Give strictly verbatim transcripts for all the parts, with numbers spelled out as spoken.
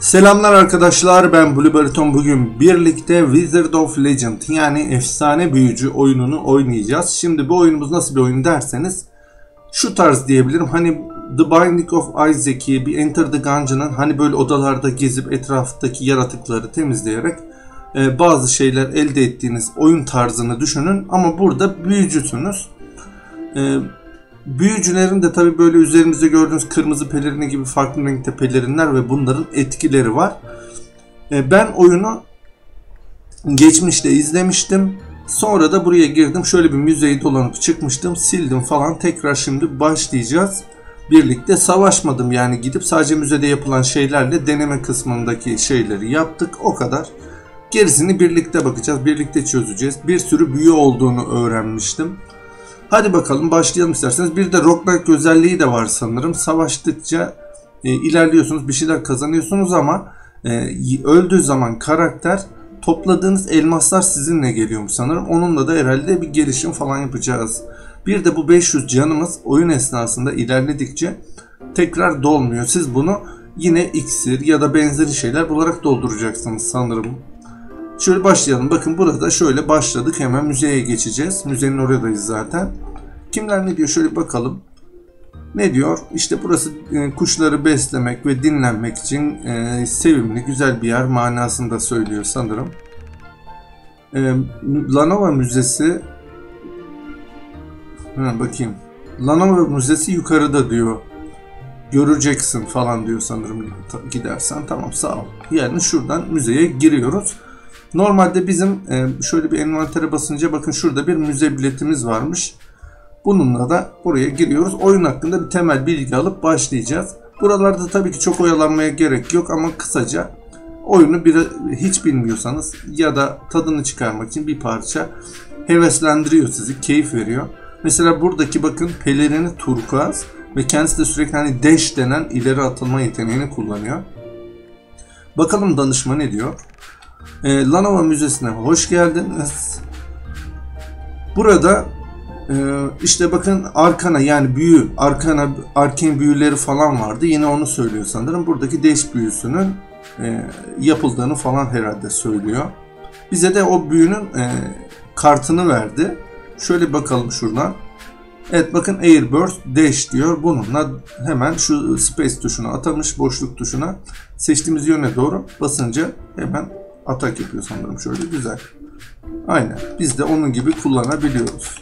Selamlar arkadaşlar, ben Blue Bariton. Bugün birlikte Wizard of Legend yani efsane büyücü oyununu oynayacağız. Şimdi bu oyunumuz nasıl bir oyun derseniz şu tarz diyebilirim. Hani The Binding of Isaac'i, bir Enter the Gungeon'ın hani böyle odalarda gezip etraftaki yaratıkları temizleyerek e, bazı şeyler elde ettiğiniz oyun tarzını düşünün. Ama burada büyücüsünüz. E, Büyücülerin de tabi böyle üzerimizde gördüğünüz kırmızı pelerini gibi farklı renkte pelerinler ve bunların etkileri var. Ben oyunu geçmişte izlemiştim. Sonra da buraya girdim. Şöyle bir müzeyi dolanıp çıkmıştım. Sildim falan. Tekrar şimdi başlayacağız. Birlikte savaşmadım yani, gidip sadece müzede yapılan şeylerle deneme kısmındaki şeyleri yaptık. O kadar. Gerisini birlikte bakacağız. Birlikte çözeceğiz. Bir sürü büyü olduğunu öğrenmiştim. Hadi bakalım başlayalım isterseniz. Bir de roguelike özelliği de var sanırım. Savaştıkça e, ilerliyorsunuz, bir şeyler kazanıyorsunuz ama e, öldüğü zaman karakter topladığınız elmaslar sizinle geliyormuş sanırım. Onunla da herhalde bir gelişim falan yapacağız. Bir de bu beş yüz canımız oyun esnasında ilerledikçe tekrar dolmuyor. Siz bunu yine iksir ya da benzeri şeyler bularak dolduracaksınız sanırım. Şöyle başlayalım. Bakın burada şöyle başladık. Hemen müzeye geçeceğiz. Müzenin oradayız zaten. Kimler ne diyor? Şöyle bakalım. Ne diyor? İşte burası e, kuşları beslemek ve dinlenmek için e, sevimli, güzel bir yer manasında söylüyor sanırım. E, Lanova Müzesi. Ha, bakayım. Lanova Müzesi yukarıda diyor. Göreceksin falan diyor sanırım gidersen. Tamam, sağ ol. Yani şuradan müzeye giriyoruz. Normalde bizim şöyle bir envantere basınca bakın şurada bir müze biletimiz varmış. Bununla da buraya giriyoruz. Oyun hakkında bir temel bilgi alıp başlayacağız. Buralarda tabii ki çok oyalanmaya gerek yok ama kısaca oyunu bir, hiç bilmiyorsanız ya da tadını çıkarmak için bir parça heveslendiriyor sizi, keyif veriyor. Mesela buradaki bakın pelerini turkuaz ve kendisi de sürekli hani dash denen ileri atılma yeteneğini kullanıyor. Bakalım danışma ne diyor? E, Lanova Müzesi'ne hoş geldiniz. Burada e, işte bakın arkana yani büyü, arkana arken büyüleri falan vardı. Yine onu söylüyor sanırım. Buradaki deş büyüsünün e, yapıldığını falan herhalde söylüyor. Bize de o büyünün e, kartını verdi. Şöyle bakalım şuradan. Evet bakın Airburst Dash diyor. Bununla hemen şu space tuşuna atamış, boşluk tuşuna. Seçtiğimiz yöne doğru basınca hemen atak yapıyor sanırım. Şöyle güzel. Aynen. Biz de onun gibi kullanabiliyoruz.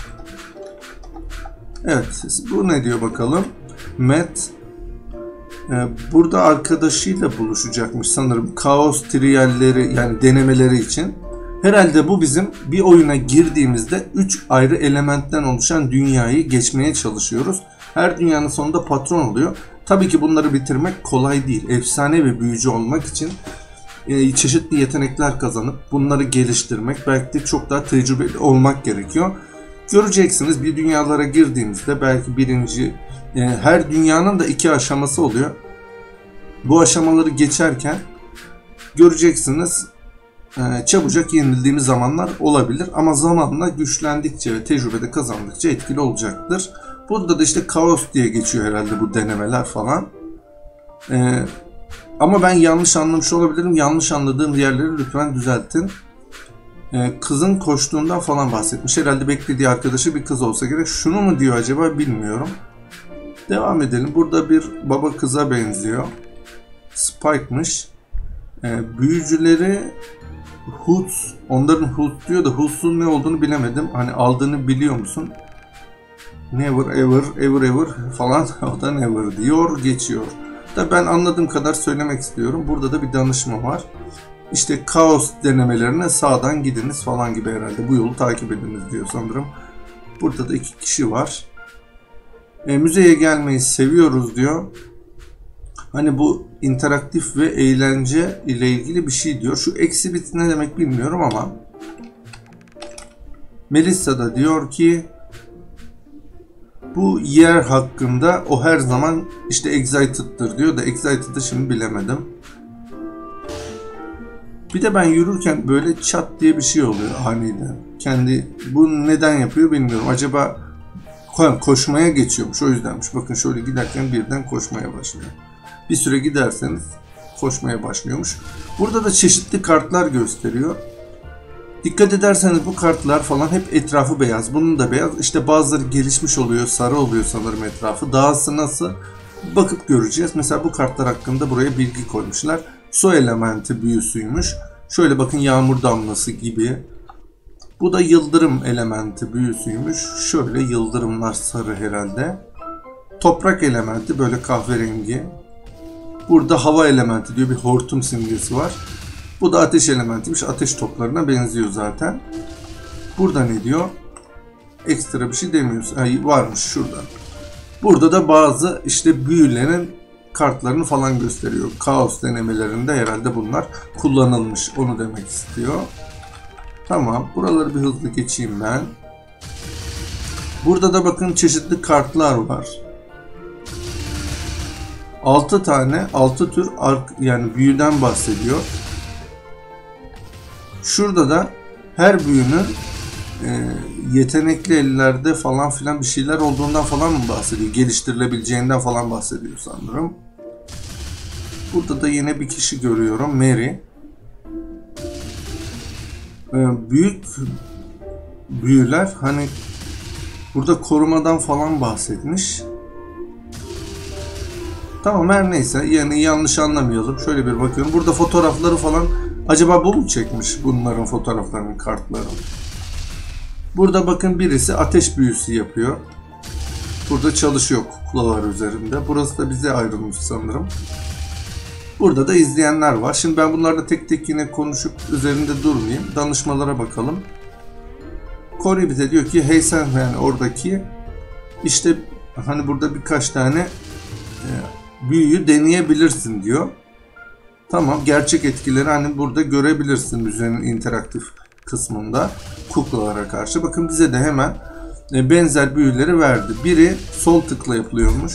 Evet. Bu ne diyor bakalım. Matt e, burada arkadaşıyla buluşacakmış sanırım. Kaos triyalleri yani denemeleri için. Herhalde bu bizim bir oyuna girdiğimizde üç ayrı elementten oluşan dünyayı geçmeye çalışıyoruz. Her dünyanın sonunda patron oluyor. Tabii ki bunları bitirmek kolay değil. Efsane ve büyücü olmak için çeşitli yetenekler kazanıp bunları geliştirmek, belki de çok daha tecrübeli olmak gerekiyor. Göreceksiniz bir dünyalara girdiğimizde belki birinci, her dünyanın da iki aşaması oluyor. Bu aşamaları geçerken göreceksiniz çabucak yenildiğimiz zamanlar olabilir ama zamanla güçlendikçe ve tecrübede kazandıkça etkili olacaktır. Burada da işte kaos diye geçiyor herhalde bu denemeler falan. Ee, ama ben yanlış anlamış olabilirim. Yanlış anladığım yerleri lütfen düzeltin. Ee, kızın koştuğundan falan bahsetmiş. Herhalde beklediği arkadaşı bir kız olsa gerek. Şunu mu diyor acaba bilmiyorum. Devam edelim. Burada bir baba kıza benziyor. Spike'mış. Ee, büyücüleri Hoots, onların Hoots diyor da Hoots'un ne olduğunu bilemedim. Hani aldığını biliyor musun? Never ever ever ever falan o da never diyor geçiyor. Da ben anladığım kadar söylemek istiyorum. Burada da bir danışma var. İşte kaos denemelerine sağdan gidiniz falan gibi herhalde. Bu yolu takip ediniz diyor sanırım. Burada da iki kişi var. E, müzeye gelmeyi seviyoruz diyor. Hani bu interaktif ve eğlence ile ilgili bir şey diyor. Şu exhibit ne demek bilmiyorum ama Melissa da diyor ki bu yer hakkında o her zaman işte excited'dır diyor da excited'ı şimdi bilemedim. Bir de ben yürürken böyle çat diye bir şey oluyor aniden. Kendi bu neden yapıyor bilmiyorum. Acaba koşmaya geçiyormuş, o yüzdenmiş. Bakın şöyle giderken birden koşmaya başlıyor. Bir süre giderseniz koşmaya başlıyormuş. Burada da çeşitli kartlar gösteriyor. Dikkat ederseniz bu kartlar falan hep etrafı beyaz. Bunun da beyaz. İşte bazıları gelişmiş oluyor, sarı oluyor sanırım etrafı. Dahası nasıl? Bakıp göreceğiz. Mesela bu kartlar hakkında buraya bilgi koymuşlar. Su elementi büyüsüymüş. Şöyle bakın, yağmur damlası gibi. Bu da yıldırım elementi büyüsüymüş. Şöyle yıldırımlar sarı herhalde. Toprak elementi böyle kahverengi. Burada hava elementi diyor, bir hortum simgesi var. Bu da ateş elementiymiş. Ateş toplarına benziyor zaten. Burada ne diyor? Ekstra bir şey demiyoruz. Ay, varmış şurada. Burada da bazı işte büyülerin kartlarını falan gösteriyor. Kaos denemelerinde herhalde bunlar kullanılmış. Onu demek istiyor. Tamam. Buraları bir hızlı geçeyim ben. Burada da bakın çeşitli kartlar var. altı tane, altı tür yani büyüden bahsediyor. Şurada da her büyünün e, yetenekli ellerde falan filan bir şeyler olduğundan falan mı bahsediyor? Geliştirilebileceğinden falan bahsediyor sanırım. Burada da yine bir kişi görüyorum. Mary. E, büyük büyüler hani burada korumadan falan bahsetmiş. Tamam, her neyse, yani yanlış anlamayalım. Şöyle bir bakıyorum. Burada fotoğrafları falan, acaba bu mu çekmiş bunların fotoğraflarının, kartları? Burada bakın birisi ateş büyüsü yapıyor. Burada çalışıyor kuklalar üzerinde. Burası da bize ayrılmış sanırım. Burada da izleyenler var. Şimdi ben bunlarla tek tek yine konuşup üzerinde durmayayım. Danışmalara bakalım. Corey bize diyor ki hey sen, yani oradaki işte hani burada birkaç tane e, büyüyü deneyebilirsin diyor. Tamam, gerçek etkileri hani burada görebilirsin müzenin interaktif kısmında kuklalara karşı. Bakın bize de hemen e, benzer büyüleri verdi. Biri sol tıkla yapılıyormuş.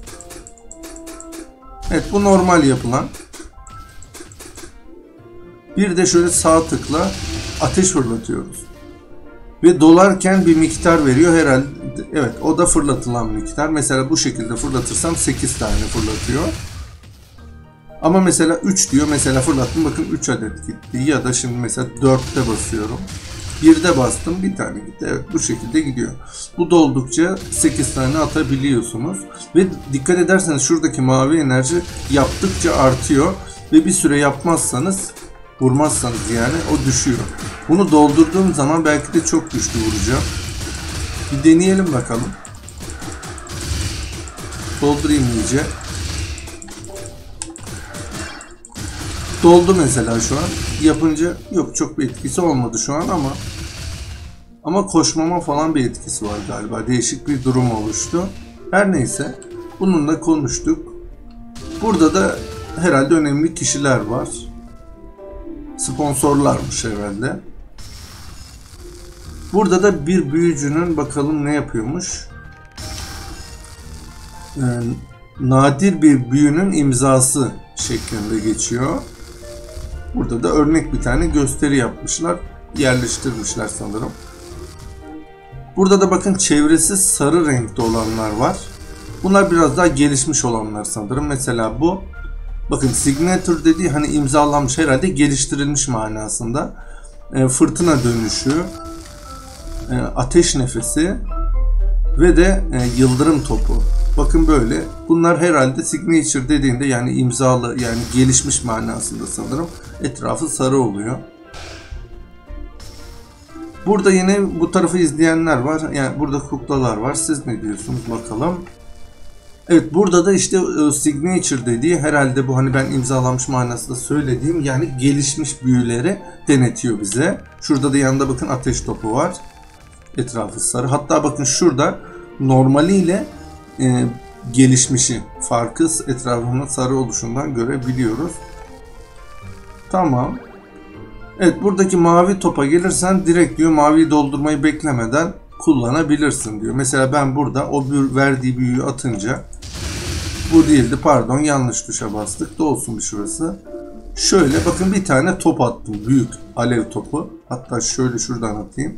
Evet, bu normal yapılan. Bir de şöyle sağ tıkla ateş fırlatıyoruz. Ve dolarken bir miktar veriyor herhalde. Evet, o da fırlatılan miktar. Mesela bu şekilde fırlatırsam sekiz tane fırlatıyor. Ama mesela üç diyor. Mesela fırlattım, bakın üç adet gitti. Ya da şimdi mesela dörtte basıyorum. birde bastım, bir tane gitti. Evet, bu şekilde gidiyor. Bu doldukça sekiz tane atabiliyorsunuz. Ve dikkat ederseniz şuradaki mavi enerji yaptıkça artıyor. Ve bir süre yapmazsanız, vurmazsanız yani o düşüyor. Bunu doldurduğum zaman belki de çok güçlü vuracağım. Bir deneyelim bakalım. Doldurayım iyice. Doldu mesela şu an. Yapınca yok, çok bir etkisi olmadı şu an ama ama koşmama falan bir etkisi var galiba. Değişik bir durum oluştu. Her neyse, bununla konuştuk. Burada da herhalde önemli kişiler var. Sponsorlarmış herhalde. Burada da bir büyücünün bakalım ne yapıyormuş. Ee, nadir bir büyünün imzası şeklinde geçiyor. Burada da örnek bir tane gösteri yapmışlar. Yerleştirmişler sanırım. Burada da bakın çevresi sarı renkte olanlar var. Bunlar biraz daha gelişmiş olanlar sanırım. Mesela bu. Bakın signature dediği hani imzalanmış, herhalde geliştirilmiş manasında. E, fırtına dönüşü, e, ateş nefesi ve de e, yıldırım topu. Bakın böyle. Bunlar herhalde signature dediğinde yani imzalı, yani gelişmiş manasında sanırım. Etrafı sarı oluyor. Burada yine bu tarafı izleyenler var. Yani burada kuklalar var. Siz ne diyorsunuz bakalım. Evet, burada da işte e, signature dediği herhalde bu hani ben imzalanmış manasında söylediğim yani gelişmiş büyüleri denetiyor bize. Şurada da yanında bakın ateş topu var. Etrafı sarı. Hatta bakın şurada normaliyle e, gelişmişi, farkı etrafının sarı oluşundan görebiliyoruz. Tamam. Evet, buradaki mavi topa gelirsen direkt diyor maviyi doldurmayı beklemeden kullanabilirsin diyor. Mesela ben burada o büyü, verdiği büyüyü atınca, bu değildi pardon, yanlış tuşa bastık, dolsun bir şurası. Şöyle bakın bir tane top attım, büyük alev topu. Hatta şöyle şuradan atayım.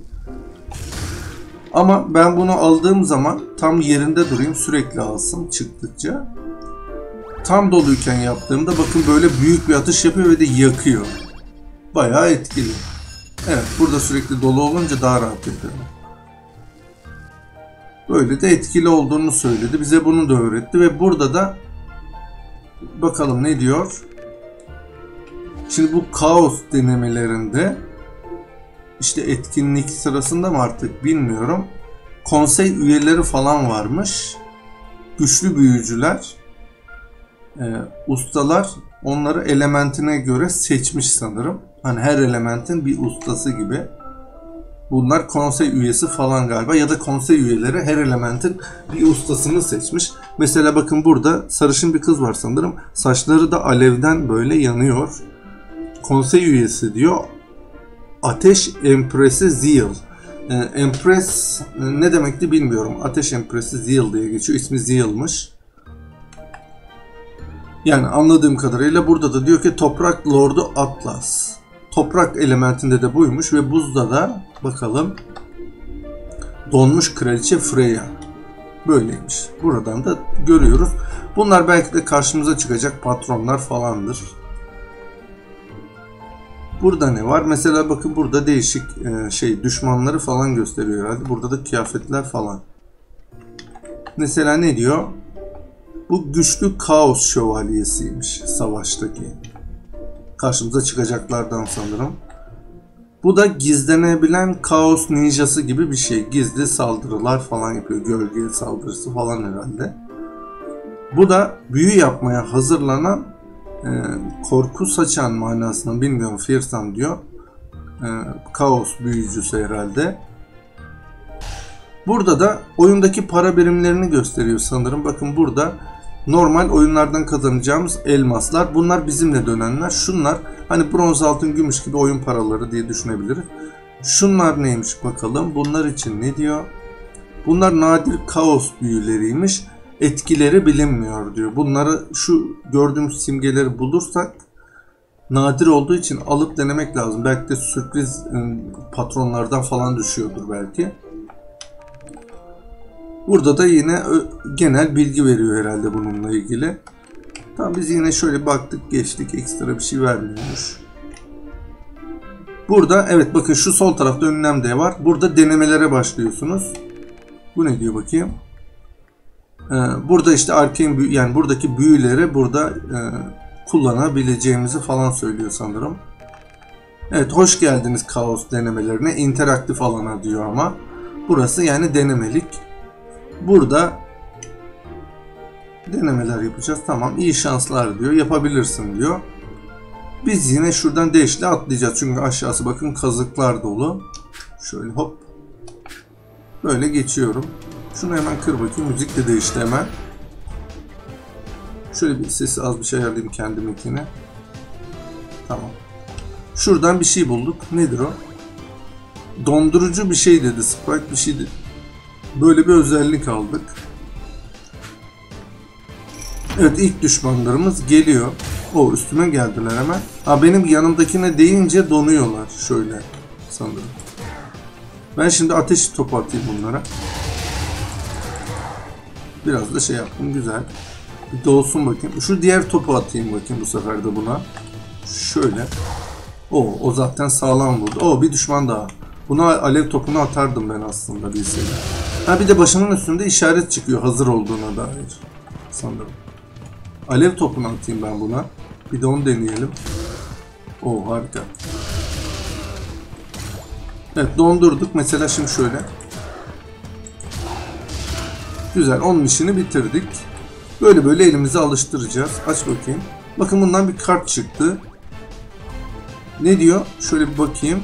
Ama ben bunu aldığım zaman tam yerinde durayım, sürekli alsın çıktıkça. tam doluyken yaptığımda bakın böyle büyük bir atış yapıyor ve de yakıyor. Bayağı etkili. Evet, burada sürekli dolu olunca daha rahat yapıyorum. Böyle de etkili olduğunu söyledi. Bize bunu da öğretti ve burada da bakalım ne diyor. Şimdi bu kaos denemelerinde işte etkinlik sırasında mı artık bilmiyorum. Konsey üyeleri falan varmış. Güçlü büyücüler, e, ustalar onları elementine göre seçmiş sanırım. Hani her elementin bir ustası gibi. Bunlar konsey üyesi falan galiba ya da konsey üyeleri her elementin bir ustasını seçmiş. Mesela bakın burada sarışın bir kız var sanırım. Saçları da alevden böyle yanıyor. Konsey üyesi diyor. Ateş Empresi Zeal. Ee, Empress ne demekti bilmiyorum. Ateş Empresi Zeal diye geçiyor. İsmi Zeal'mış. Yani anladığım kadarıyla burada da diyor ki Toprak Lordu Atlas. Toprak elementinde de buymuş ve buzda da bakalım Donmuş Kraliçe Freya. Böyleymiş. Buradan da görüyoruz. Bunlar belki de karşımıza çıkacak patronlar falandır. Burada ne var? Mesela bakın burada değişik e, şey düşmanları falan gösteriyor herhalde. Burada da kıyafetler falan. Mesela ne diyor? Bu güçlü kaos şövalyesiymiş savaştaki. Karşımıza çıkacaklardan sanırım. Bu da gizlenebilen kaos ninjası gibi bir şey. Gizli saldırılar falan yapıyor. Gölge saldırısı falan herhalde. Bu da büyü yapmaya hazırlanan e, korku saçan manasını bilmiyorum. Fearsome diyor. E, kaos büyücüsü herhalde. Burada da oyundaki para birimlerini gösteriyor sanırım. Bakın burada normal oyunlardan kazanacağımız elmaslar. Bunlar bizimle dönenler. Şunlar hani bronz, altın, gümüş gibi oyun paraları diye düşünebiliriz. Şunlar neymiş bakalım. Bunlar için ne diyor? Bunlar nadir kaos büyüleriymiş. Etkileri bilinmiyor diyor. Bunları şu gördüğümüz simgeleri bulursak nadir olduğu için alıp denemek lazım. Belki de sürpriz patronlardan falan düşüyordur belki. Burada da yine genel bilgi veriyor herhalde bununla ilgili. Tamam, biz yine şöyle baktık geçtik, ekstra bir şey vermiyormuş. Burada evet bakın şu sol tarafta önlem de var. Burada denemelere başlıyorsunuz. Bu ne diyor bakayım. Ee, burada işte arcane büyü, yani buradaki büyüleri burada e, kullanabileceğimizi falan söylüyor sanırım. Evet, hoş geldiniz kaos denemelerine. İnteraktif alana diyor ama. Burası yani denemelik. Burada denemeler yapacağız. Tamam, iyi şanslar diyor. Yapabilirsin diyor. Biz yine şuradan deşle atlayacağız. Çünkü aşağısı bakın kazıklar dolu. Şöyle hop. Böyle geçiyorum. Şunu hemen kır bakayım. Müzik de değişti hemen. Şöyle bir sesi az bir şey ayarlayayım kendiminkine. Tamam. Şuradan bir şey bulduk. Nedir o? Dondurucu bir şey dedi. Sprite bir şey dedi. Böyle bir özellik aldık. Evet, ilk düşmanlarımız geliyor. O üstüme geldiler hemen. Ha, benim yanımdakine değince donuyorlar. Şöyle sanırım. Ben şimdi ateş topu atayım bunlara. Biraz da şey yaptım, güzel. Bir dolsun bakayım. Şu diğer topu atayım bakayım bu sefer de buna. Şöyle. O, o zaten sağlam vurdu. O, bir düşman daha. Buna alev topunu atardım ben aslında bilseydim. Ha, bir de başımın üstünde işaret çıkıyor hazır olduğuna dair. Sanırım. Alev topunu atayım ben buna. Bir de onu deneyelim. O, harika. Evet, dondurduk. Mesela şimdi şöyle. Güzel, onun işini bitirdik. Böyle böyle elimizi alıştıracağız. Aç bakayım. Bakın bundan bir kart çıktı. Ne diyor? Şöyle bir bakayım.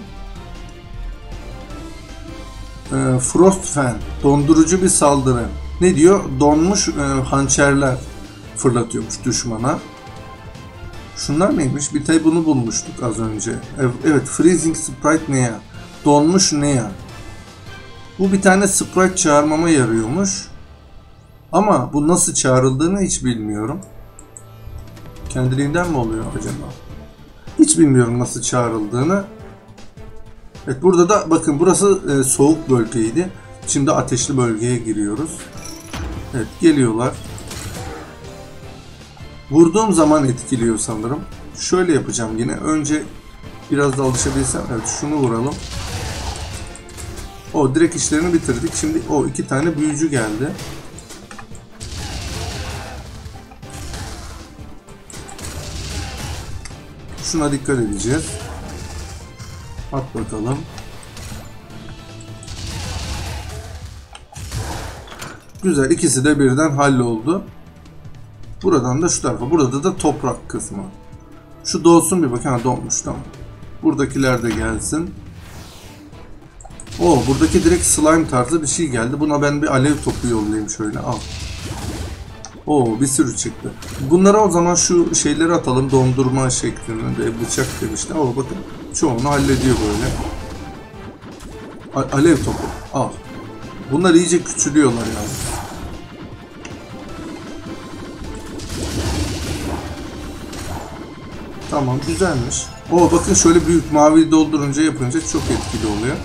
Ee, Frost Fan. Dondurucu bir saldırı. Ne diyor? Donmuş e, hançerler fırlatıyormuş düşmana. Şunlar neymiş? Bir tay bunu bulmuştuk az önce. Evet, Freezing Sprite Nea. Donmuş Nea. Bu bir tane sprite çağırmama yarıyormuş. Ama bu nasıl çağrıldığını hiç bilmiyorum. Kendiliğinden mi oluyor acaba? Hiç bilmiyorum nasıl çağrıldığını. Evet, burada da bakın burası e, soğuk bölgeydi. Şimdi ateşli bölgeye giriyoruz. Evet, geliyorlar. Vurduğum zaman etkiliyor sanırım. Şöyle yapacağım yine. Önce biraz da alışabilsem. Evet, şunu vuralım. O direkt işlerini bitirdik. Şimdi o iki tane büyücü geldi. Şuna dikkat edeceğiz. At bakalım. Güzel, ikisi de birden halloldu. Buradan da şu tarafa. Burada da toprak kısmı. Şu dolsun bir bakın. Ha, dolmuş, tamam. Buradakiler de gelsin. Oo, buradaki direkt slime tarzı bir şey geldi. Buna ben bir alev topu yollayayım şöyle. Al. Oo, bir sürü çıktı. Bunlara o zaman şu şeyleri atalım. Dondurma şeklinde bıçak demişti. Oo, bakın çoğunu hallediyor böyle. A alev topu. Al. Bunlar iyice küçülüyorlar yani. Tamam, güzelmiş. Oo, bakın şöyle büyük mavi doldurunca yapınca çok etkili oluyor.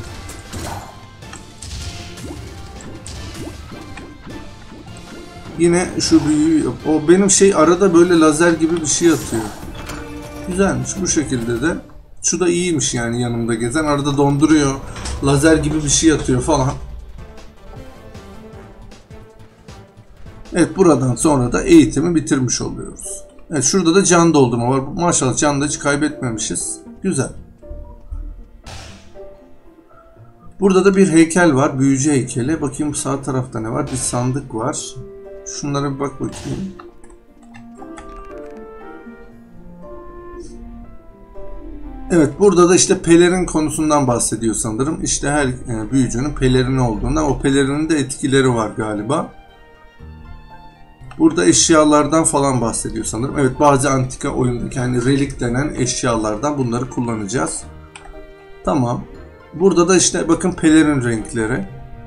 Yine şu büyüğü, o benim şey arada böyle lazer gibi bir şey atıyor. Güzelmiş bu şekilde de. Şu da iyiymiş yani, yanımda gezen arada donduruyor. Lazer gibi bir şey atıyor falan. Evet, buradan sonra da eğitimi bitirmiş oluyoruz. Evet, şurada da can doldurma var. Maşallah can da hiç kaybetmemişiz. Güzel. Burada da bir heykel var. Büyücü heykeli. Bakayım sağ tarafta ne var? Bir sandık var. Şunlara bir bak bakayım. Evet, burada da işte pelerin konusundan bahsediyor sanırım. İşte her e, büyücünün pelerini olduğundan, o pelerinin de etkileri var galiba. Burada eşyalardan falan bahsediyor sanırım. Evet, bazı antika oyundaki hani relik denen eşyalardan bunları kullanacağız. Tamam. Burada da işte bakın pelerin renkleri.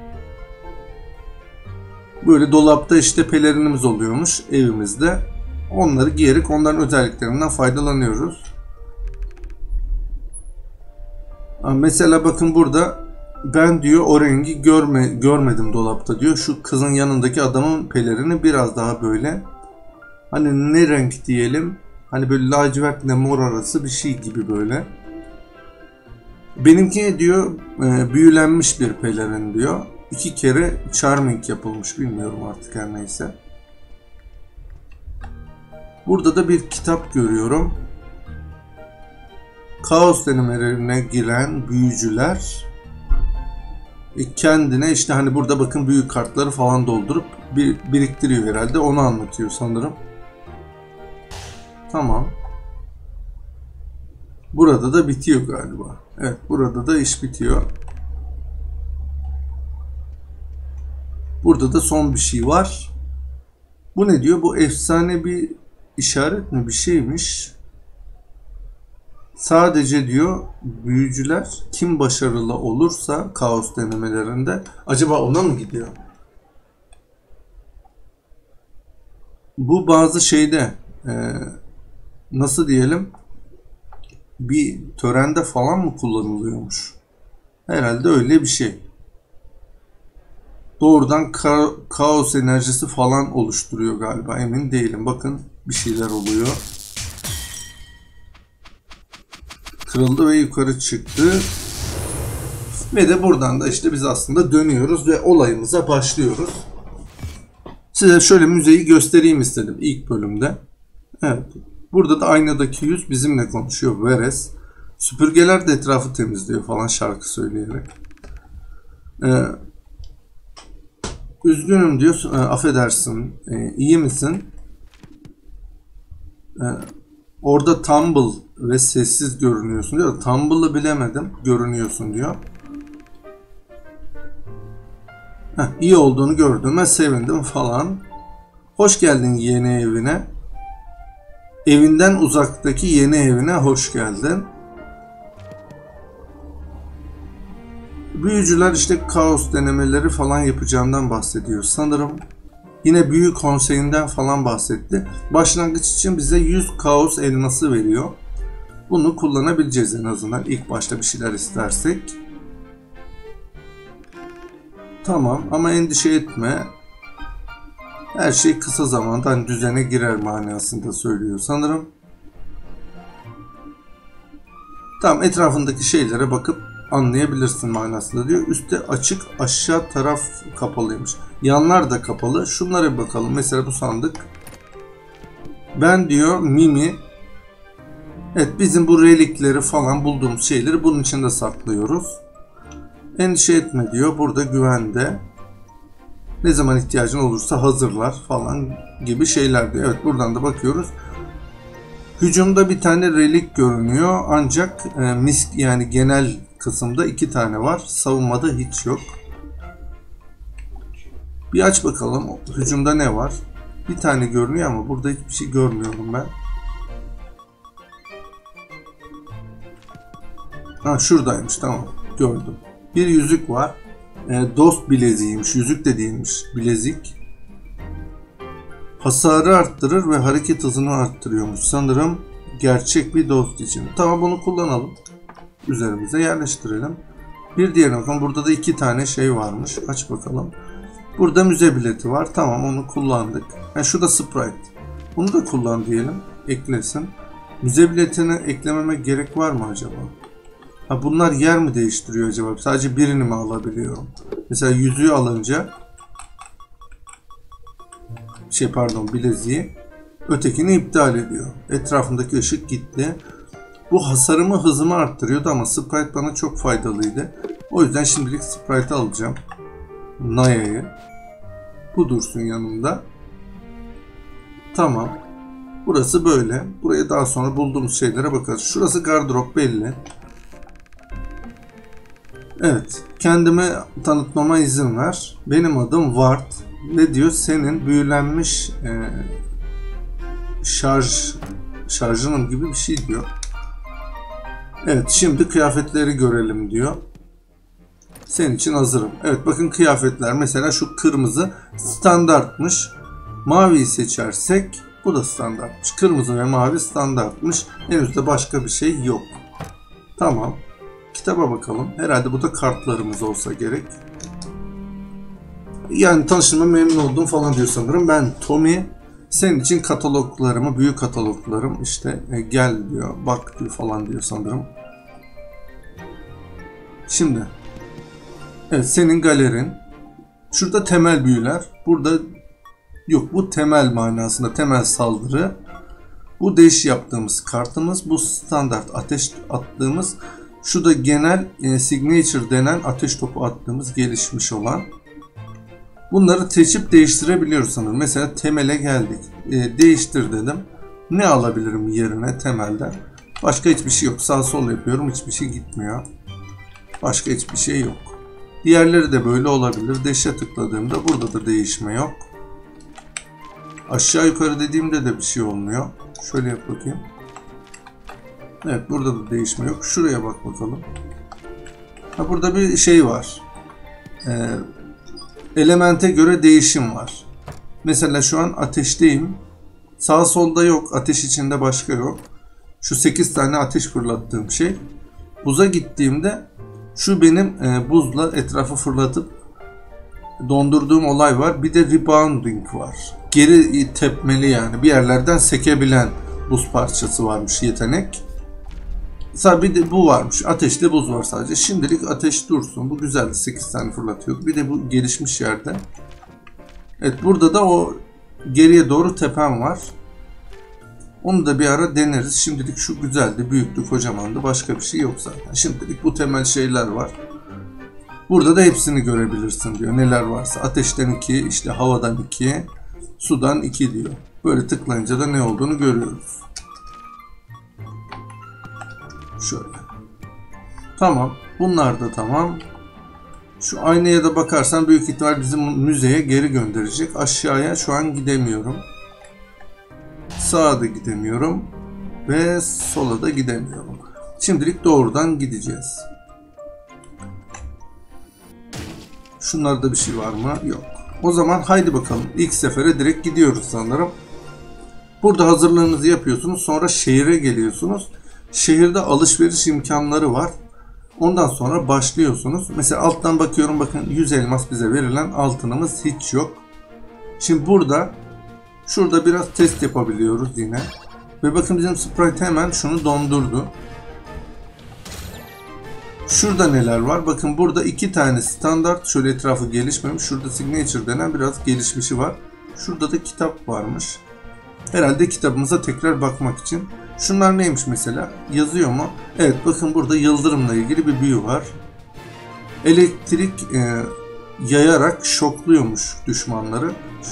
Böyle dolapta işte pelerinimiz oluyormuş evimizde. Onları giyerek onların özelliklerinden faydalanıyoruz. Mesela bakın burada ben diyor o rengi görme, görmedim dolapta diyor. Şu kızın yanındaki adamın pelerini biraz daha böyle hani ne renk diyelim, hani böyle lacivert ile mor arası bir şey gibi böyle. Benimki diyor büyülenmiş bir pelerin diyor. İki kere charming yapılmış, bilmiyorum artık her neyse. Burada da bir kitap görüyorum. Kaos denemelerine giren büyücüler kendine işte hani burada bakın büyük kartları falan doldurup bir biriktiriyor herhalde, onu anlatıyor sanırım. Tamam. Burada da bitiyor galiba. Evet, burada da iş bitiyor. Burada da son bir şey var. Bu ne diyor? Bu efsane bir işaret mi? Bir şeymiş. Sadece diyor büyücüler kim başarılı olursa kaos denemelerinde, acaba ona mı gidiyor? Bu bazı şeyde e, nasıl diyelim, bir törende falan mı kullanılıyormuş? Herhalde öyle bir şey. Doğrudan ka kaos enerjisi falan oluşturuyor galiba, emin değilim. Bakın bir şeyler oluyor. Kırıldı ve yukarı çıktı. Ve de buradan da işte biz aslında dönüyoruz ve olayımıza başlıyoruz. Size şöyle müzeyi göstereyim istedim ilk bölümde. Evet. Burada da aynadaki yüz bizimle konuşuyor. Veres. Süpürgeler de etrafı temizliyor falan şarkı söyleyerek. Ee, üzgünüm diyor. E, affedersin. E, iyi misin? E, orada Tumble ve sessiz görünüyorsun diyor. Tumble'ı bilemedim. Görünüyorsun diyor. Heh, iyi olduğunu gördüğüme sevindim falan. Hoş geldin yeni evine. Evinden uzaktaki yeni evine hoş geldin. Büyücüler işte kaos denemeleri falan yapacağından bahsediyor sanırım. Yine büyü konseyinden falan bahsetti. Başlangıç için bize yüz kaos elması veriyor. Bunu kullanabileceğiz en azından ilk başta bir şeyler istersek. Tamam ama endişe etme. Her şey kısa zamanda hani düzene girer manasında söylüyor sanırım. Tamam, etrafındaki şeylere bakıp anlayabilirsin manasında diyor. Üstte açık, aşağı taraf kapalıymış. Yanlar da kapalı. Şunlara bir bakalım. Mesela bu sandık. Ben diyor Mimi. Evet, bizim bu relikleri falan bulduğumuz şeyleri bunun içinde saklıyoruz. Endişe etme diyor. Burada güvende. Ne zaman ihtiyacın olursa hazırlar falan gibi şeyler diyor. Evet, buradan da bakıyoruz. Hücumda bir tane relik görünüyor. Ancak e, mis yani genel kısımda iki tane var. Savunmada hiç yok. Bir aç bakalım. Hücumda ne var? Bir tane görünüyor ama burada hiçbir şey görmüyorum ben. Ha, şuradaymış, tamam, gördüm. Bir yüzük var. E, dost bileziğiymiş. Yüzük de değilmiş. Bilezik. Hasarı arttırır ve hareket hızını arttırıyormuş. Sanırım gerçek bir dost için. Tamam, bunu kullanalım. Üzerimize yerleştirelim. Bir diğerine bakalım. Burada da iki tane şey varmış. Aç bakalım. Burada müze bileti var. Tamam, onu kullandık. Ha, şu da Sprite. Bunu da kullan diyelim. Eklesin. Müze biletini eklememe gerek var mı acaba? Ha, bunlar yer mi değiştiriyor acaba? Sadece birini mi alabiliyorum? Mesela yüzüğü alınca şey pardon bileziği ötekini iptal ediyor. Etrafındaki ışık gitti. Bu hasarımı hızımı arttırıyordu ama Sprite bana çok faydalıydı. O yüzden şimdilik Sprite alacağım. Naya'yı. Bu dursun yanımda. Tamam. Burası böyle. Buraya daha sonra bulduğumuz şeylere bakarız. Şurası gardırop belli. Evet. Kendime tanıtmama izin ver. Benim adım Ward. Ne diyor? Senin büyülenmiş e, şarj şarjınım gibi bir şey diyor. Evet, şimdi kıyafetleri görelim diyor. Senin için hazırım. Evet, bakın kıyafetler. Mesela şu kırmızı standartmış. Maviyi seçersek bu da standartmış. Kırmızı ve mavi standartmış. Henüz de başka bir şey yok. Tamam. Kitaba bakalım. Herhalde bu da kartlarımız olsa gerek. Yani tanıştığıma memnun oldum falan diyor sanırım. Ben Tommy. Senin için kataloglarımı, büyük kataloglarım işte e, gel diyor. Bak diyor falan diyor sanırım. Şimdi. Evet, senin galerin. Şurada temel büyüler. Burada yok, bu temel manasında temel saldırı. Bu değiş yaptığımız kartımız. Bu standart ateş attığımız. Şu da genel e, signature denen ateş topu attığımız gelişmiş olan. Bunları seçip değiştirebiliyoruz sanırım. Mesela temele geldik. E, değiştir dedim. Ne alabilirim yerine temelden? Başka hiçbir şey yok. Sağ sol yapıyorum. Hiçbir şey gitmiyor. Başka hiçbir şey yok. Diğerleri de böyle olabilir. Deşe tıkladığımda burada da değişme yok. Aşağı yukarı dediğimde de bir şey olmuyor. Şöyle yap bakayım. Evet, burada da değişme yok. Şuraya bak bakalım. Ha, burada bir şey var. Ee, elemente göre değişim var. Mesela şu an ateşteyim. Sağ solda yok. Ateş içinde başka yok. Şu sekiz tane ateş fırlattığım şey. Buza gittiğimde şu benim e, buzla etrafı fırlatıp dondurduğum olay var. Bir de rebounding var. Geri tepmeli yani. Bir yerlerden sekebilen buz parçası varmış yetenek. Bir de bu varmış. Ateşli buz var sadece. Şimdilik ateş dursun. Bu güzeldi. sekiz tane fırlatıyordu. Bir de bu gelişmiş yerde. Evet, burada da o geriye doğru tepem var. Onu da bir ara deneriz. Şimdilik şu güzeldi. Büyüktü, kocamandı. Başka bir şey yok zaten. Şimdilik bu temel şeyler var. Burada da hepsini görebilirsin diyor. Neler varsa. Ateşten iki, işte havadan iki, sudan iki diyor. Böyle tıklayınca da ne olduğunu görüyoruz. Şöyle. Tamam. Bunlar da tamam. Şu aynaya da bakarsan büyük ihtimal bizim müzeye geri gönderecek. Aşağıya şu an gidemiyorum. Sağa da gidemiyorum. Ve sola da gidemiyorum. Şimdilik doğrudan gideceğiz. Şunlarda bir şey var mı? Yok. O zaman haydi bakalım. İlk sefere direkt gidiyoruz sanırım. Burada hazırlığınızı yapıyorsunuz. Sonra şehire geliyorsunuz. Şehirde alışveriş imkanları var. Ondan sonra başlıyorsunuz. Mesela alttan bakıyorum, bakın yüz elmas bize verilen altınımız hiç yok. Şimdi burada şurada biraz test yapabiliyoruz yine. Ve bakın bizim sprite hemen şunu dondurdu. Şurada neler var? Bakın burada iki tane standart, şöyle etrafı gelişmemiş. Şurada signature denen biraz gelişmişi var. Şurada da kitap varmış. Herhalde kitabımıza tekrar bakmak için. Şunlar neymiş mesela? Yazıyor mu? Evet, bakın burada yıldırımla ilgili bir büyü var. Elektrik e, yayarak şokluyormuş düşmanları.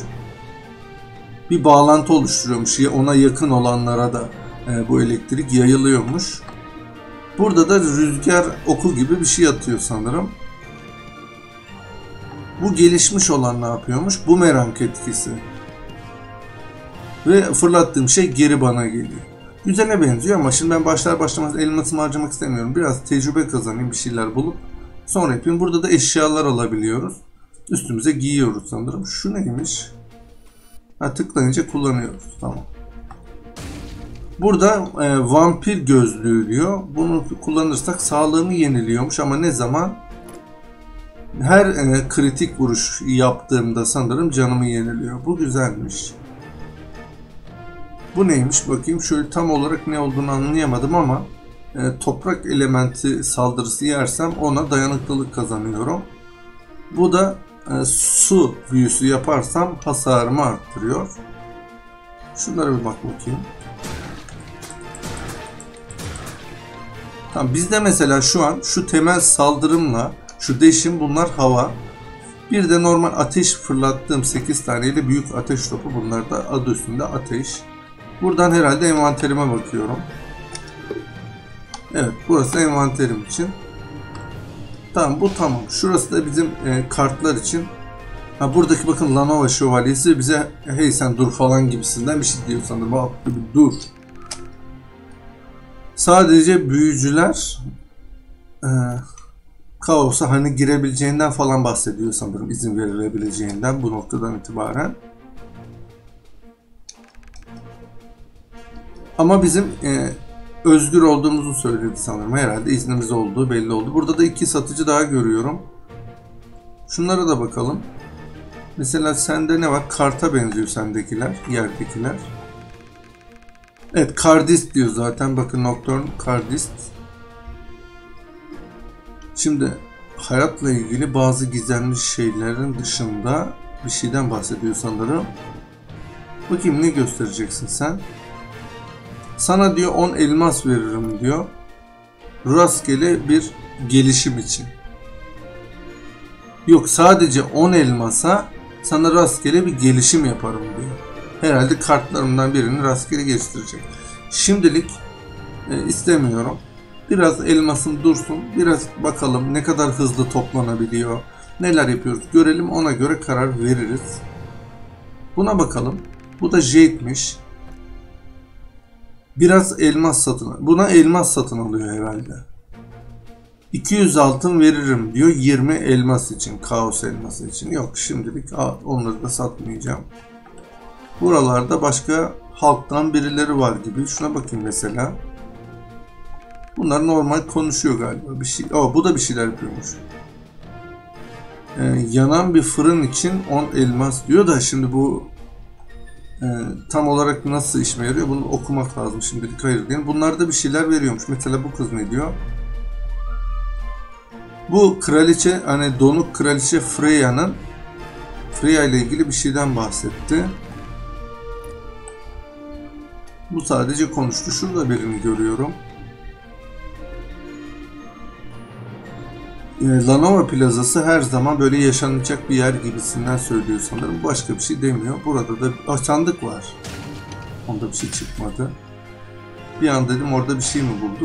Bir bağlantı oluşturuyormuş. Ona yakın olanlara da e, bu elektrik yayılıyormuş. Burada da rüzgar oku gibi bir şey atıyor sanırım. Bu gelişmiş olan ne yapıyormuş? Bumerang etkisi. Ve fırlattığım şey geri bana geliyor. Güzele benziyor ama şimdi ben başlar başlamaz elmasımı harcamak istemiyorum. Biraz tecrübe kazanayım, bir şeyler bulup sonra yapayım. Burada da eşyalar alabiliyoruz. Üstümüze giyiyoruz sanırım. Şu neymiş? Ha, tıklayınca kullanıyoruz. Tamam. Burada e, vampir gözlüğü diyor. Bunu kullanırsak sağlığımı yeniliyormuş ama ne zaman? Her e, kritik vuruş yaptığımda sanırım canımı yeniliyor. Bu güzelmiş. Bu neymiş bakayım. Şöyle tam olarak ne olduğunu anlayamadım ama e, toprak elementi saldırısı yersem ona dayanıklılık kazanıyorum. Bu da e, su büyüsü yaparsam hasarımı arttırıyor. Şunlara bir bak bakayım. Tamam, bizde mesela şu an şu temel saldırımla şu deşim, bunlar hava. Bir de normal ateş fırlattığım sekiz taneyle büyük ateş topu, bunlar da adı üstünde ateş. Buradan herhalde envanterime bakıyorum. Evet, burası envanterim için. Tamam, bu tamam. Şurası da bizim e, kartlar için. Ha, buradaki bakın Lanova şövalyesi bize hey sen dur falan gibisinden bir şey diyor sanırım. Bak, dur. Sadece büyücüler e, kaosa hani girebileceğinden falan bahsediyor sanırım, izin verilebileceğinden bu noktadan itibaren. Ama bizim e, özgür olduğumuzu söyledi sanırım. Herhalde iznimiz olduğu belli oldu. Burada da iki satıcı daha görüyorum. Şunlara da bakalım. Mesela sende ne var? Karta benziyor sendekiler, yerdekiler. Evet, Kardist diyor zaten. Bakın Nocturne Kardist. Şimdi hayatla ilgili bazı gizemli şeylerin dışında bir şeyden bahsediyor sanırım. Bakayım ne göstereceksin sen? Sana diyor on elmas veririm diyor. Rastgele bir gelişim için. Yok, sadece on elmasa sana rastgele bir gelişim yaparım diyor. Herhalde kartlarımdan birini rastgele geliştirecek. Şimdilik e, istemiyorum. Biraz elmasım dursun. Biraz bakalım ne kadar hızlı toplanabiliyor. Neler yapıyoruz görelim, ona göre karar veririz. Buna bakalım. Bu da Jade'miş. Biraz elmas satın. Buna elmas satın alıyor herhalde. iki yüz altın veririm diyor yirmi elmas için. Kaos elması için. Yok, şimdilik onları da satmayacağım. Buralarda başka halktan birileri var gibi. Şuna bakayım mesela. Bunlar normal konuşuyor galiba. Bir şey. Aa, bu da bir şeyler yapıyormuş. Ee, yanan bir fırın için on elmas diyor da şimdi bu e, tam olarak nasıl işime yarıyor bunu okumak lazım. Şimdilik hayır diyelim. Bunlar da bir şeyler veriyormuş. Mesela bu kız ne diyor? Bu kraliçe, hani donuk kraliçe Freya'nın Freya ile ilgili bir şeyden bahsetti. Bu sadece konuştu. Şurada birini görüyorum. Lanova plazası her zaman böyle yaşanacak bir yer gibisinden söylüyor sanırım. Başka bir şey demiyor. Burada da bir sandık var. Onda bir şey çıkmadı. Bir an dedim orada bir şey mi bulduk?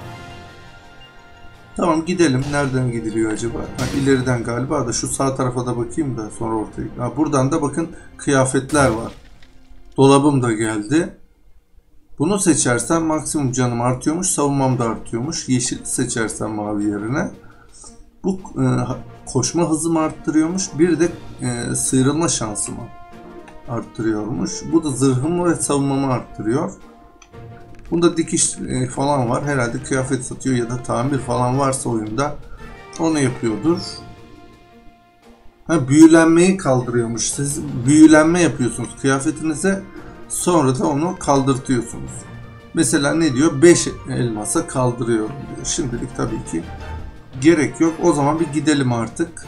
Tamam, gidelim. Nereden gidiliyor acaba? Ha, ileriden galiba da şu sağ tarafa da bakayım da sonra ortaya. Ha, buradan da bakın kıyafetler var. Dolabım da geldi. Bunu seçersem maksimum canım artıyormuş. Savunmam da artıyormuş. Yeşil seçersem mavi yerine. Bu e, koşma hızımı arttırıyormuş. Bir de e, sıyrılma şansımı arttırıyormuş. Bu da zırhımı ve savunmamı arttırıyor. Bunda dikiş e, falan var. Herhalde kıyafet satıyor ya da tamir falan varsa oyunda onu yapıyordur. Ha, büyülenmeyi kaldırıyormuş. Siz büyülenme yapıyorsunuz kıyafetinize. Sonra da onu kaldırtıyorsunuz. Mesela ne diyor? beş elmasa kaldırıyorum diyor. Şimdilik tabii ki gerek yok. O zaman bir gidelim artık.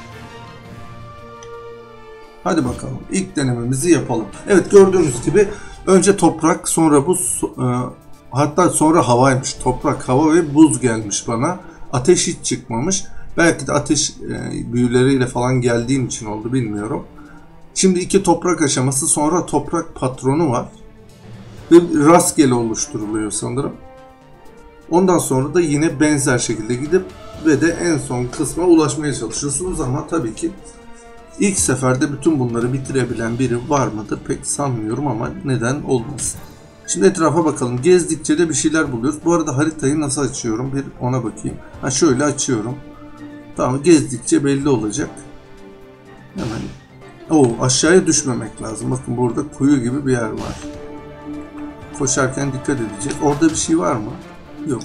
Hadi bakalım. İlk denememizi yapalım. Evet, gördüğünüz gibi önce toprak, sonra buz, e, hatta sonra havaymış. Toprak, hava ve buz gelmiş bana. Ateş hiç çıkmamış. Belki de ateş e, büyüleriyle falan geldiğim için oldu, bilmiyorum. Şimdi iki toprak aşaması, sonra toprak patronu var. Ve rastgele oluşturuluyor sanırım. Ondan sonra da yine benzer şekilde gidip ve de en son kısma ulaşmaya çalışıyorsunuz ama tabii ki ilk seferde bütün bunları bitirebilen biri var mıdır pek sanmıyorum ama neden olmasın. Şimdi etrafa bakalım. Gezdikçe de bir şeyler buluyoruz. Bu arada haritayı nasıl açıyorum? Bir ona bakayım. Ha, şöyle açıyorum. Tamam, gezdikçe belli olacak. Hemen. Oo, aşağıya düşmemek lazım. Bakın burada kuyu gibi bir yer var. Koşarken dikkat edecek. Orada bir şey var mı? Yok.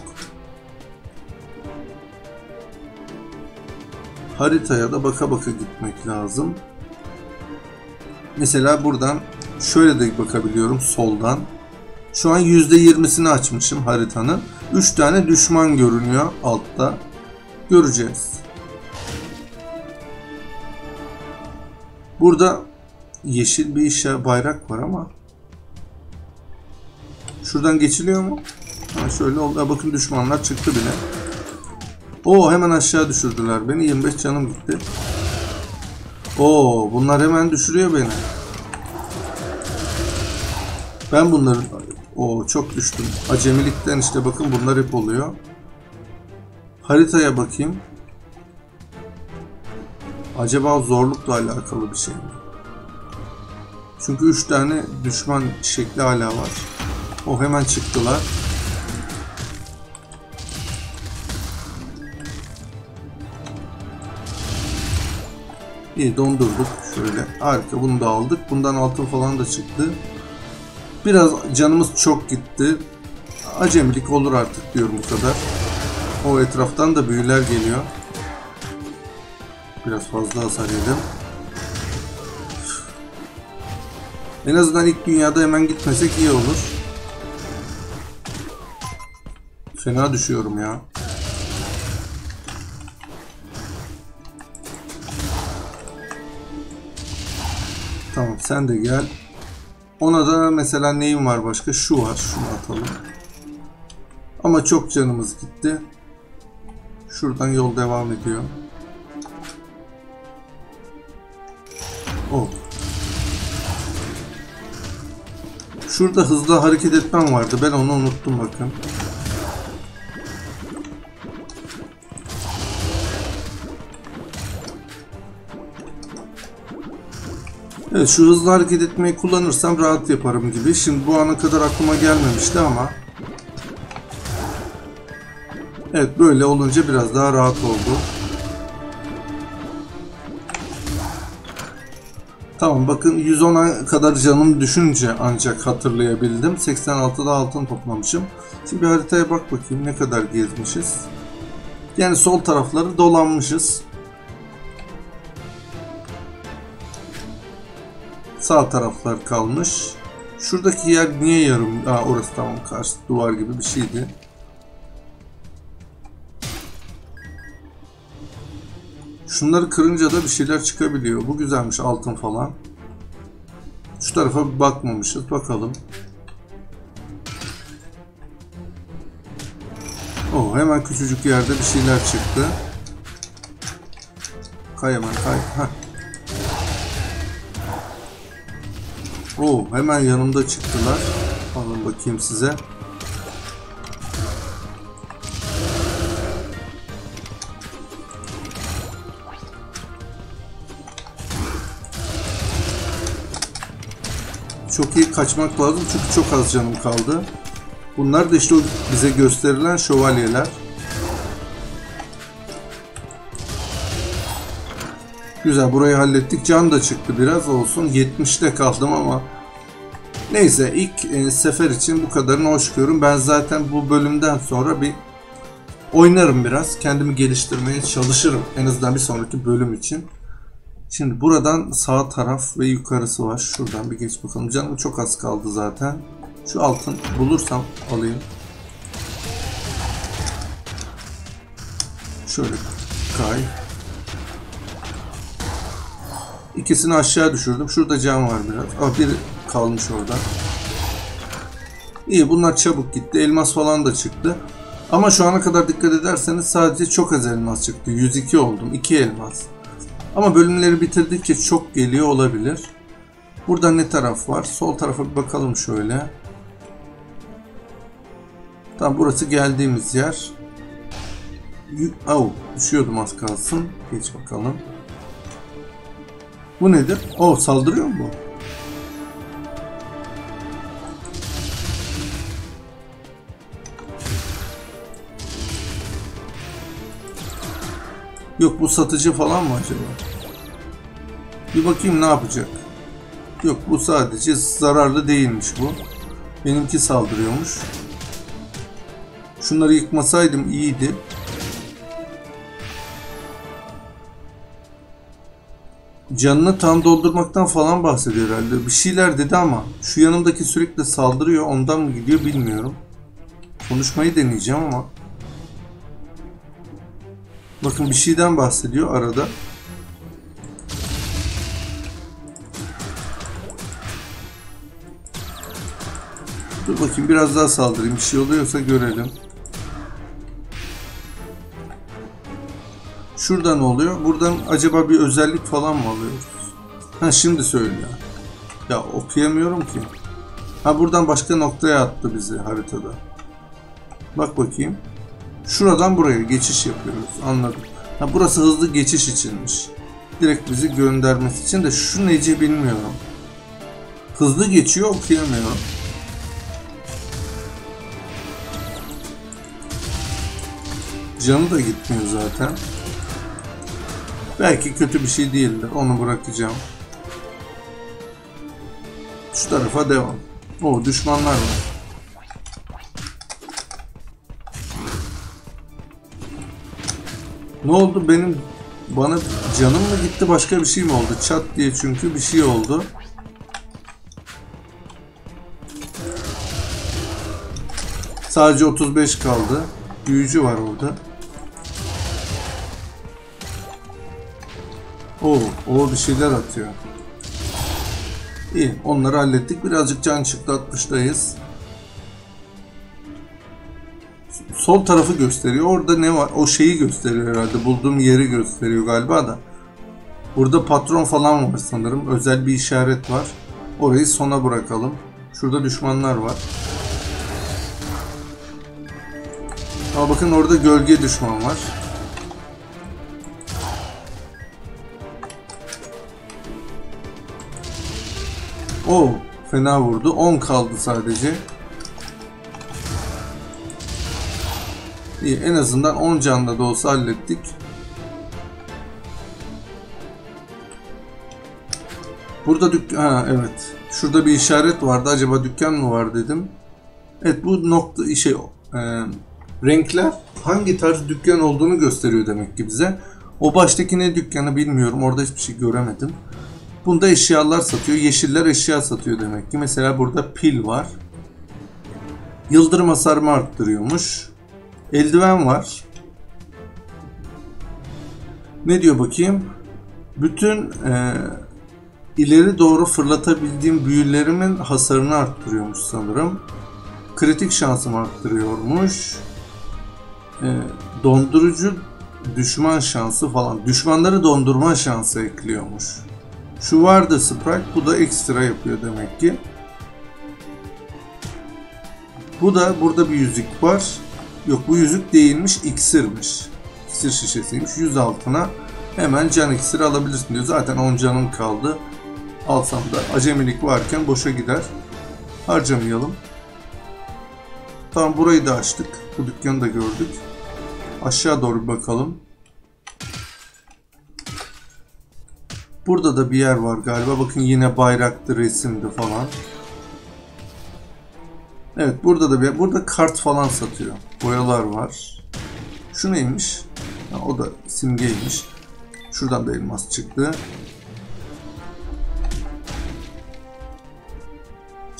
Haritaya da baka baka gitmek lazım. Mesela buradan şöyle de bakabiliyorum soldan. Şu an yüzde yirmisini açmışım haritanın. üç tane düşman görünüyor altta. Göreceğiz. Burada yeşil bir işaret bayrak var ama şuradan geçiliyor mu? Ha, şöyle oldu. Bakın düşmanlar çıktı bile. Oo, hemen aşağı düşürdüler beni. yirmi beş canım gitti. Oo, bunlar hemen düşürüyor beni. Ben bunların o çok düştüm. Acemilikten işte bakın bunlar hep oluyor. Haritaya bakayım. Acaba zorlukla alakalı bir şey mi? Çünkü üç tane düşman şekli hala var. O hemen çıktılar. İyi, dondurduk. Şöyle harika, bunu da aldık. Bundan altın falan da çıktı. Biraz canımız çok gitti. Acemilik olur artık diyorum, bu kadar. O etraftan da büyüler geliyor. Biraz fazla hasar yedim. En azından ilk dünyada hemen gitmesek iyi olur. Fena düşüyorum ya. Tamam, sen de gel. Ona da mesela neyim var başka? Şu var. Şunu atalım. Ama çok canımız gitti. Şuradan yol devam ediyor. Oh. Şurada hızlı hareket etmem vardı. Ben onu unuttum bakın. Evet, şu hızlı hareket etmeyi kullanırsam rahat yaparım gibi. Şimdi bu ana kadar aklıma gelmemişti ama. Evet, böyle olunca biraz daha rahat oldu. Tamam, bakın yüz ona kadar canım düşünce ancak hatırlayabildim. seksen altıda altın toplamışım. Şimdi bir haritaya bak bakayım ne kadar gezmişiz. Yani sol tarafları dolanmışız. Sağ taraflar kalmış. Şuradaki yer niye yarım? Aa, orası tamam, karşı duvar gibi bir şeydi. Şunları kırınca da bir şeyler çıkabiliyor. Bu güzelmiş, altın falan. Şu tarafa bakmamışız. Bakalım. Oh, hemen küçücük yerde bir şeyler çıktı. Kay hemen kay. Heh. Oh, hemen yanımda çıktılar. Alın bakayım size. Çok iyi kaçmak lazım çünkü çok az canım kaldı. Bunlar da işte o bize gösterilen şövalyeler. Güzel, burayı hallettik. Can da çıktı biraz, olsun. yetmişte kaldım ama neyse, ilk e, sefer için bu kadarını hoş görüyorum. Ben zaten bu bölümden sonra bir oynarım biraz. Kendimi geliştirmeye çalışırım. En azından bir sonraki bölüm için. Şimdi buradan sağ taraf ve yukarısı var. Şuradan bir geç bakalım. Canım çok az kaldı zaten. Şu altın bulursam alayım. Şöyle kay. İkisini aşağı düşürdüm. Şurada cam var biraz. Ah, biri kalmış orada. İyi, bunlar çabuk gitti. Elmas falan da çıktı. Ama şu ana kadar dikkat ederseniz sadece çok az elmas çıktı. yüz iki oldum. iki elmas. Ama bölümleri bitirdikçe çok geliyor olabilir. Burada ne taraf var? Sol tarafa bir bakalım şöyle. Tamam, burası geldiğimiz yer. Au, düşüyordum az kalsın. Geç bakalım. Bu nedir? Oh, saldırıyor mu bu? Yok, bu satıcı falan mı acaba? Bir bakayım ne yapacak. Yok, bu sadece zararlı değilmiş bu. Benimki saldırıyormuş. Şunları yıkmasaydım iyiydi. Canını tam doldurmaktan falan bahsediyor herhalde. Bir şeyler dedi ama şu yanımdaki sürekli saldırıyor. Ondan mı gidiyor bilmiyorum. Konuşmayı deneyeceğim ama. Bakın, bir şeyden bahsediyor arada. Dur bakayım, biraz daha saldırayım. Bir şey oluyorsa görelim. Şurada ne oluyor? Buradan acaba bir özellik falan mı alıyoruz? Ha, şimdi söylüyor. Ya okuyamıyorum ki. Ha, buradan başka noktaya attı bizi haritada. Bak bakayım. Şuradan buraya geçiş yapıyoruz. Anladım. Ha, burası hızlı geçiş içinmiş. Direkt bizi göndermesi için de şu neci bilmiyorum. Hızlı geçiyor, okuyamıyorum. Canı da gitmiyor zaten. Belki kötü bir şey değildir. Onu bırakacağım. Şu tarafa devam. O düşmanlar var. Ne oldu benim? Bana canım mı gitti, başka bir şey mi oldu? Çat diye çünkü bir şey oldu. Sadece otuz beş kaldı. Büyücü var orada. Oo, o bir şeyler atıyor. İyi, onları hallettik. Birazcık can çıktı, altmıştayız. Sol tarafı gösteriyor. Orada ne var? O şeyi gösteriyor herhalde. Bulduğum yeri gösteriyor galiba da. Burada patron falan var sanırım. Özel bir işaret var. Orayı sona bırakalım. Şurada düşmanlar var. Ama bakın, orada gölge düşman var. Oo, fena vurdu. on kaldı sadece. İyi, en azından on canla da olsa hallettik. Burada dükkan... Ha, evet. Şurada bir işaret vardı. Acaba dükkan mı var dedim. Evet, bu nokta şey e, renkler hangi tarz dükkan olduğunu gösteriyor demek ki bize. O baştaki ne dükkanı bilmiyorum. Orada hiçbir şey göremedim. Bunda eşyalar satıyor. Yeşiller eşya satıyor demek ki. Mesela burada pil var. Yıldırım hasarımı arttırıyormuş. Eldiven var. Ne diyor bakayım? Bütün e, ileri doğru fırlatabildiğim büyülerimin hasarını arttırıyormuş sanırım. Kritik şansımı arttırıyormuş. E, dondurucu düşman şansı falan. Düşmanları dondurma şansı ekliyormuş. Şu vardı Sprite. Bu da ekstra yapıyor demek ki. Bu da burada bir yüzük var. Yok, bu yüzük değilmiş. İksirmiş. İksir şişesiymiş. yüz altına hemen can iksiri alabilirsin diyor. Zaten on canım kaldı. Alsam da acemilik varken boşa gider. Harcamayalım. Tamam, burayı da açtık. Bu dükkanı da gördük. Aşağı doğru bir bakalım. Burada da bir yer var galiba. Bakın, yine bayraktı, resimdi falan. Evet, burada da bir yer. Burada kart falan satıyor. Boyalar var. Şu neymiş? Ha, o da simgeymiş. Şuradan da elmas çıktı.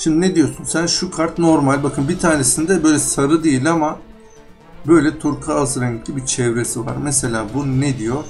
Şimdi ne diyorsun sen? Şu kart normal. Bakın bir tanesinde böyle sarı değil ama böyle turkuaz renkli bir çevresi var. Mesela bu ne diyor?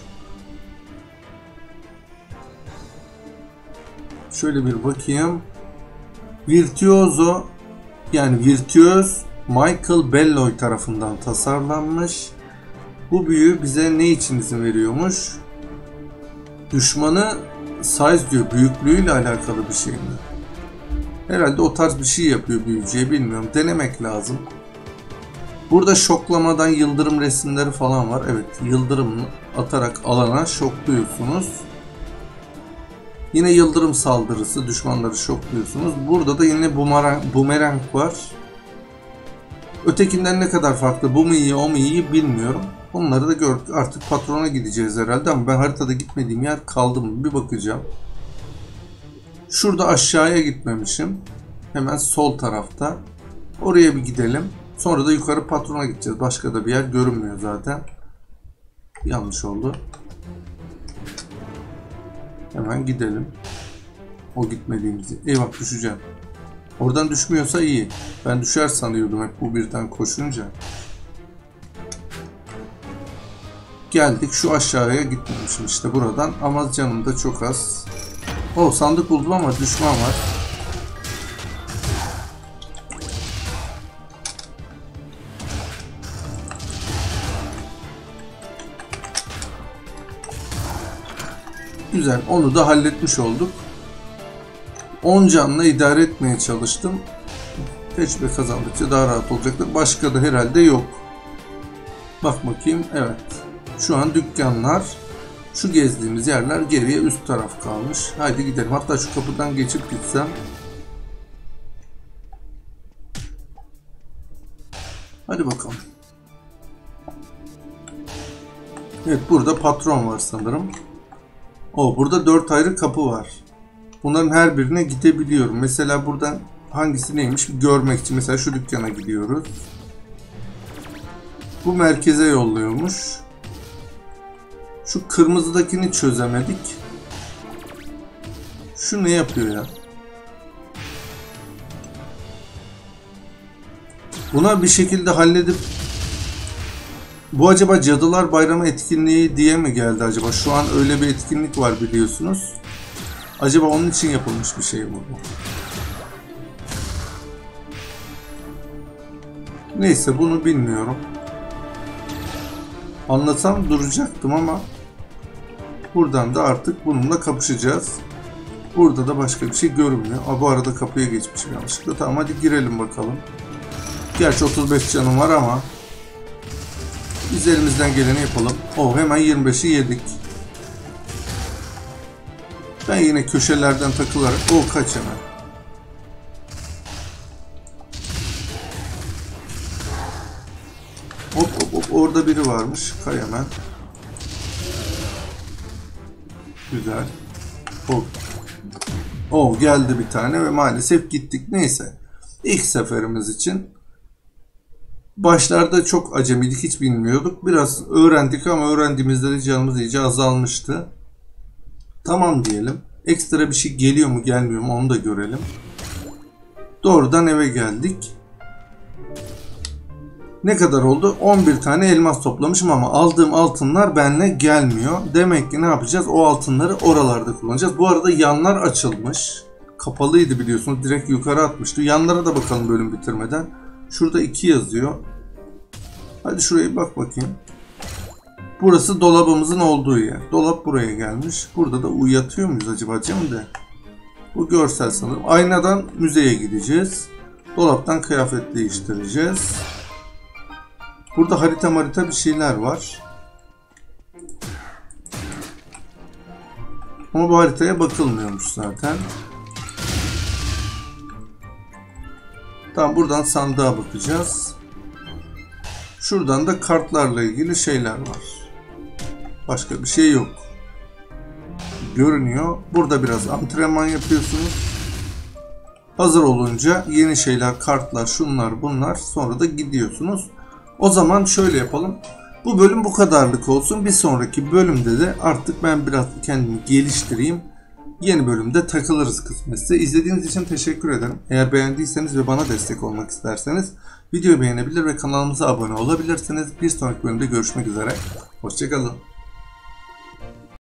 Şöyle bir bakayım. Virtuoso, yani virtüöz Michael Belloy tarafından tasarlanmış. Bu büyü bize ne için izin veriyormuş? Düşmanı size diyor, büyüklüğüyle alakalı bir şey mi? Herhalde o tarz bir şey yapıyor büyücüye, bilmiyorum. Denemek lazım. Burada şoklamadan yıldırım resimleri falan var. Evet, yıldırım atarak alana şokluyorsunuz. Yine yıldırım saldırısı, düşmanları şokluyorsunuz. Burada da yine bumerang, bumerang var. Ötekinden ne kadar farklı, bu mu iyi o mu iyi bilmiyorum. Onları da gördük. Artık patrona gideceğiz herhalde ama ben haritada gitmediğim yer kaldı mı bir bakacağım. Şurada aşağıya gitmemişim. Hemen sol tarafta. Oraya bir gidelim. Sonra da yukarı patrona gideceğiz. Başka da bir yer görünmüyor zaten. Yanlış oldu. Hemen gidelim. O gitmediğimizi. Eyvah, düşeceğim. Oradan düşmüyorsa iyi. Ben düşer sanıyordum hep bu birden koşunca. Geldik, şu aşağıya gitmemişim işte buradan. Ama canım da çok az. O sandık buldum ama düşman var. Güzel, onu da halletmiş olduk. on canla idare etmeye çalıştım. Tecrübe kazandıkça daha rahat olacaktır. Başka da herhalde yok. Bak bakayım, evet. Şu an dükkanlar, şu gezdiğimiz yerler, geriye üst taraf kalmış. Haydi gidelim. Hatta şu kapıdan geçip gitsem. Hadi bakalım. Evet, burada patron var sanırım. O, burada dört ayrı kapı var. Bunların her birine gidebiliyorum. Mesela buradan hangisi neymiş görmek için. Mesela şu dükkana gidiyoruz. Bu merkeze yolluyormuş. Şu kırmızıdakini çözemedik. Şu ne yapıyor ya? Buna bir şekilde halledip... Bu acaba Cadılar Bayramı etkinliği diye mi geldi acaba? Şu an öyle bir etkinlik var biliyorsunuz. Acaba onun için yapılmış bir şey mi bu? Neyse, bunu bilmiyorum. Anlatsam duracaktım ama buradan da artık bununla kapışacağız. Burada da başka bir şey görünmüyor. Aa, bu arada kapıya geçmişim yanlışlıkla. Tamam, hadi girelim bakalım. Gerçi otuz beş canım var ama biz elimizden geleni yapalım. Oh, hemen yirmi beşi yedik. Ben yine köşelerden takılarak... Oh, kaç hemen. Hop hop hop, orada biri varmış. Kay hemen. Güzel. Hop. Oh, geldi bir tane ve maalesef gittik. Neyse. İlk seferimiz için. Başlarda çok acemiydik, hiç bilmiyorduk. Biraz öğrendik ama öğrendiğimizde de canımız iyice azalmıştı. Tamam diyelim. Ekstra bir şey geliyor mu gelmiyor mu onu da görelim. Doğrudan eve geldik. Ne kadar oldu? on bir tane elmas toplamışım ama aldığım altınlar benimle gelmiyor. Demek ki ne yapacağız? O altınları oralarda kullanacağız. Bu arada yanlar açılmış. Kapalıydı biliyorsunuz. Direkt yukarı atmıştı. Yanlara da bakalım bölüm bitirmeden. Şurada iki yazıyor. Hadi şuraya bak bakayım. Burası dolabımızın olduğu yer. Dolap buraya gelmiş. Burada da uyatıyor muyuz acaba Cem de? Bu görsel sanırım. Aynadan müzeye gideceğiz. Dolaptan kıyafet değiştireceğiz. Burada harita harita bir şeyler var. Ama bu haritaya bakılmıyormuş zaten. Tamam, buradan sandığa bakacağız. Şuradan da kartlarla ilgili şeyler var. Başka bir şey yok. Görünüyor. Burada biraz antrenman yapıyorsunuz. Hazır olunca yeni şeyler, kartlar, şunlar bunlar, sonra da gidiyorsunuz. O zaman şöyle yapalım. Bu bölüm bu kadarlık olsun. Bir sonraki bölümde de artık ben biraz kendimi geliştireyim. yeni bölümde takılırız kısmetse. İzlediğiniz için teşekkür ederim. Eğer beğendiyseniz ve bana destek olmak isterseniz videoyu beğenebilir ve kanalımıza abone olabilirsiniz. Bir sonraki bölümde görüşmek üzere. Hoşçakalın.